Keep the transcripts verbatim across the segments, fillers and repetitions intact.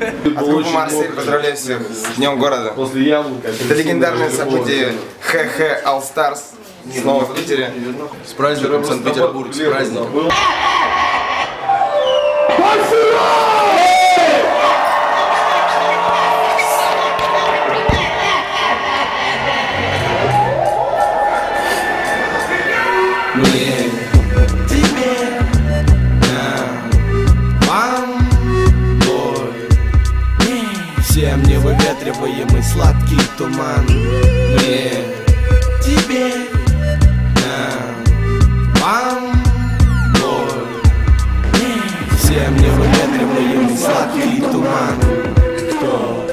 От группы Марсель поздравляю всех с Днем города. После яблока. Это легендарное событие ХХ All Stars снова в Питере. С праздником, Санкт-Петербург, с праздником. Всем невыветриваемый сладкий туман. Мне, тебе, нам, вам, бой. Всем невыветриваемый сладкий туман. Кто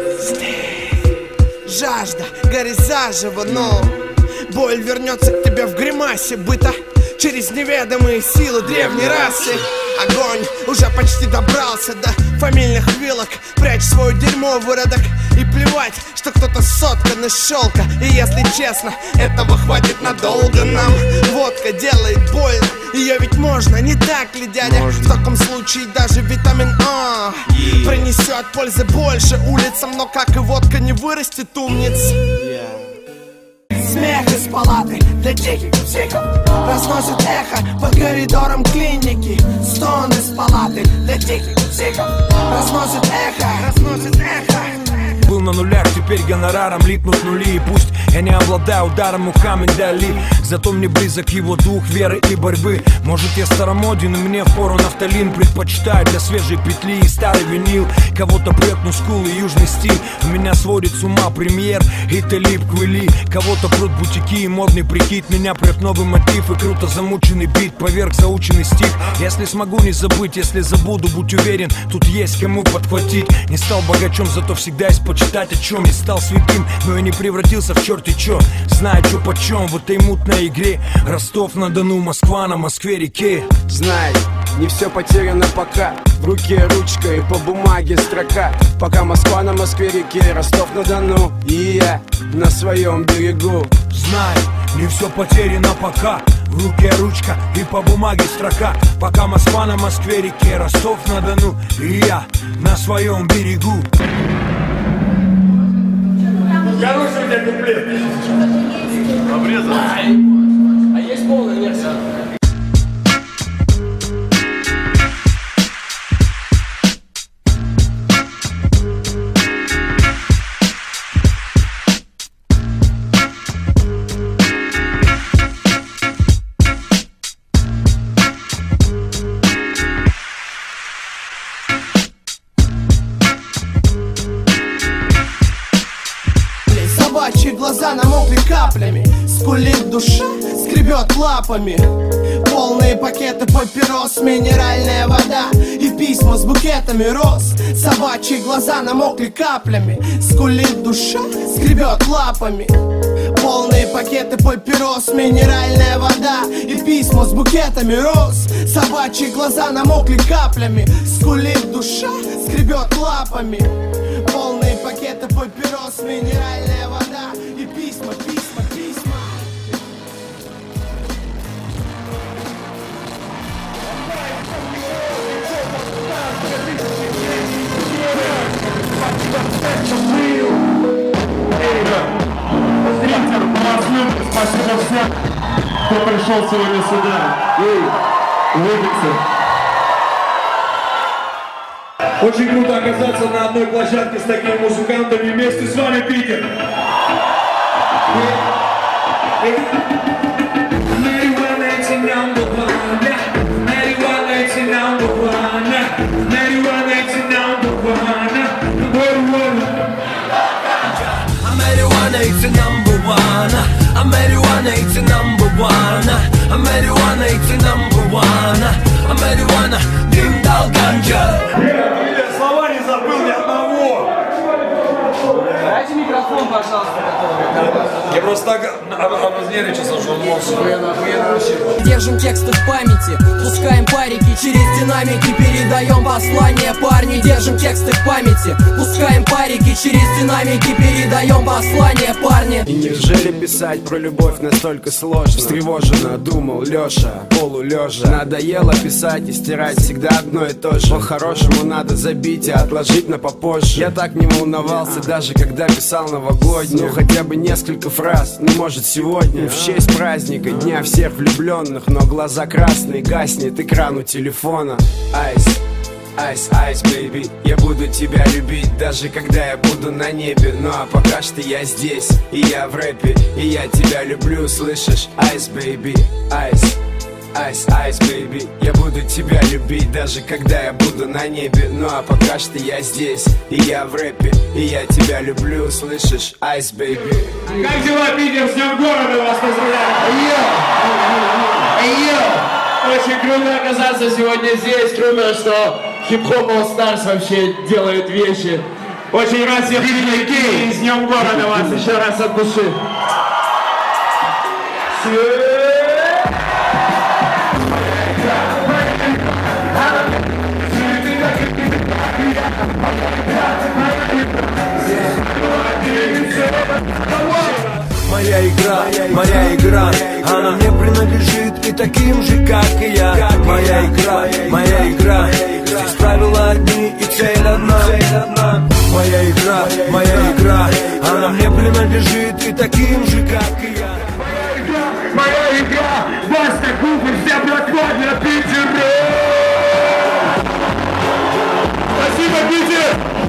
здесь? Жажда горит заживо, но боль вернется к тебе в гримасе быта. Через неведомые силы древней расы. Огонь уже почти добрался до фамильных вилок. Прячь свое дерьмо в выродок. И плевать, что кто-то соткан из шелка. И если честно, этого хватит надолго нам. Водка делает больно, ее ведь можно, не так ли, дядя? Можно. В таком случае даже витамин А yeah. принесет пользы больше улицам. Но как и водка не вырастет умниц. yeah. Смех из палаты для диких психов разносит эхо по коридорам клиники. Стон из палаты для диких психов разносит эхо, разносит эхо. Был на нулях, теперь гонораром липнут нули. И пусть я не обладаю ударом Мухаммед Али, зато мне близок его дух веры и борьбы. Может, я старомоден и мне впору нафталин. Предпочитаю для свежей петли и старый винил. Кого-то прет мускул и южный стиль. У меня сводит с ума премьер и Талиб Квели. Кого-то прут бутики и модный прикид. Меня прет новый мотив и круто замученный бит поверх заученный стих. Если смогу не забыть, если забуду, будь уверен, тут есть кому подхватить. Не стал богачом, зато всегда есть почитать, о чем. Не стал святым, но я не превратился в черт и чё. Знаю, чё почем в этой мутной игре. Ростов-на-Дону, Москва, на Москве-реке. Знай, не все потеряно пока. В руке ручка и по бумаге строка. Пока Москва на Москве-реке, Ростов-на-Дону и я на своем берегу. Знай, не все потеряно пока. В руке ручка и по бумаге строка. Пока Москва на Москве-реке, Ростов-на-Дону и я на своем берегу. Хороший у тебя куплет. Обрезал. А есть полная версия? Собачьи глаза намокли каплями. Скулит душа, скребет лапами. Полные пакеты папирос, минеральная вода и письма с букетами роз. Собачьи глаза намокли каплями. Скулит душа, скребет лапами. Полные пакеты папирос, минеральная вода и письма с букетами роз. Собачьи глаза намокли каплями. Скулит душа, скребет лапами. Полные пакеты папирос, минеральная вода и письма, письма, письма. Спасибо всем, кто пришел сегодня сюда и улыбится. Очень круто оказаться на одной площадке с такими музыкантами. Вместе с вами Питер. Marijuana, it's a number one. Marijuana, it's a number one. Marijuana, it's a number one. Marijuana, дым дал ганджа. Слова не забыл ни одного. Дайте микрофон, пожалуйста. Я просто так она нервничался, что он мог. Держим тексты в памяти, пускаем парики через динамики, передаем послание, парни. Держим тексты в памяти, пускаем парики через динамики, передаем послание, парни. И неужели писать про любовь настолько сложно? Встревоженно думал Леша, полулежа. Надоело писать и стирать всегда одно и то же. По-хорошему надо забить и отложить на попозже. Я так не волновался, даже когда писал новогоднюю. Ну хотя бы несколько фраз, ну может сегодня. В честь праздника, дня всех влюбленных. Но глаза красные, гаснет экран у телефона. Айс, айс, айс, бэйби, я буду тебя любить, даже когда я буду на небе. Ну а пока что я здесь, и я в рэпе, и я тебя люблю, слышишь? Айс, бэйби, айс, айс, айс, бэйби, я буду тебя любить, даже когда я буду на небе. Ну а пока что я здесь, и я в рэпе, и я тебя люблю, слышишь? Айс, бэйби. Как дела, Питер? С днем города вас поздравляю! Очень круто оказаться сегодня здесь. Круто, что хип-хоп All Stars вообще делает вещи. Очень рад всех видеть, и с днем города вас еще раз от души. Моя игра, моя игра, она мне принадлежит и таким же, как и я. Моя игра, моя игра, здесь правила одни и цель одна. Моя игра, моя игра, она мне принадлежит и таким же, как и я. Моя игра, Баста, Кубер, вся братва для Питера! Спасибо, Питер!